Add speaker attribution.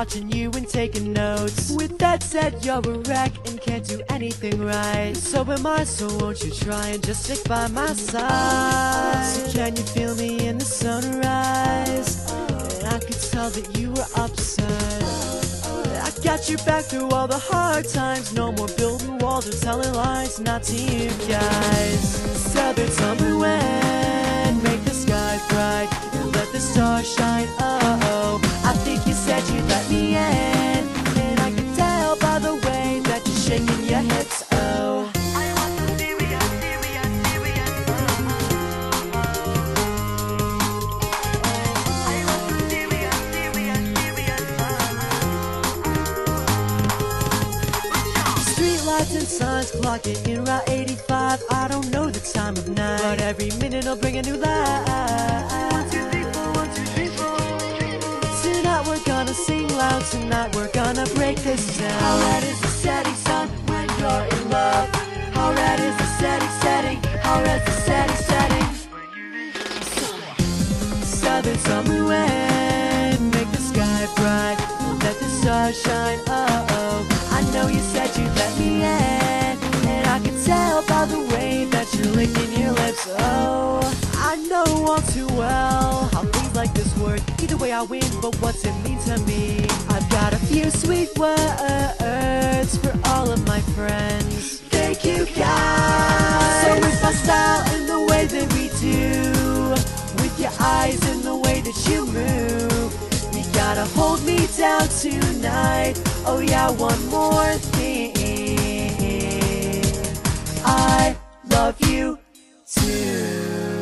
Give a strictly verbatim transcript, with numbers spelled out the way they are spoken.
Speaker 1: watching you and taking notes. With that said, you're a wreck and can't do anything right. So am I, so won't you try and just stick by my side? So can you feel me in the sunrise? And I could tell that you were upset. I got your back through all the hard times. No more building walls or telling lies, not to you guys. So then tell me when, make the sky bright and let the stars shine. Oh, I think you said you'd let me in, and I could tell by the way that you're shaking your hips. Oh, I want the serious, serious, serious. I want the serious, serious, serious. Streetlights and signs clocking in Route eighty-five. I don't know the time of night, but every minute I'll bring a new light. One, two, three, four, one, two, three, four. Tonight we're gonna sing loud, tonight we're gonna break this down. How red is the setting sun when you're in love? How red is the setting setting? How red's the setting setting? Southern summer wind, make the sky bright, let the stars shine. Oh, oh, I know you said you'd let me in, and I can tell by the way that you're licking your lips. Oh, I know all too well how things like this work. Either way I win, but what's it mean to me? I've got a few sweet words for all of my friends. Thank you guys. So with my style and the way that we do, with your eyes and the way that you move, you gotta hold me down tonight. Oh yeah, one more thing, I love you too.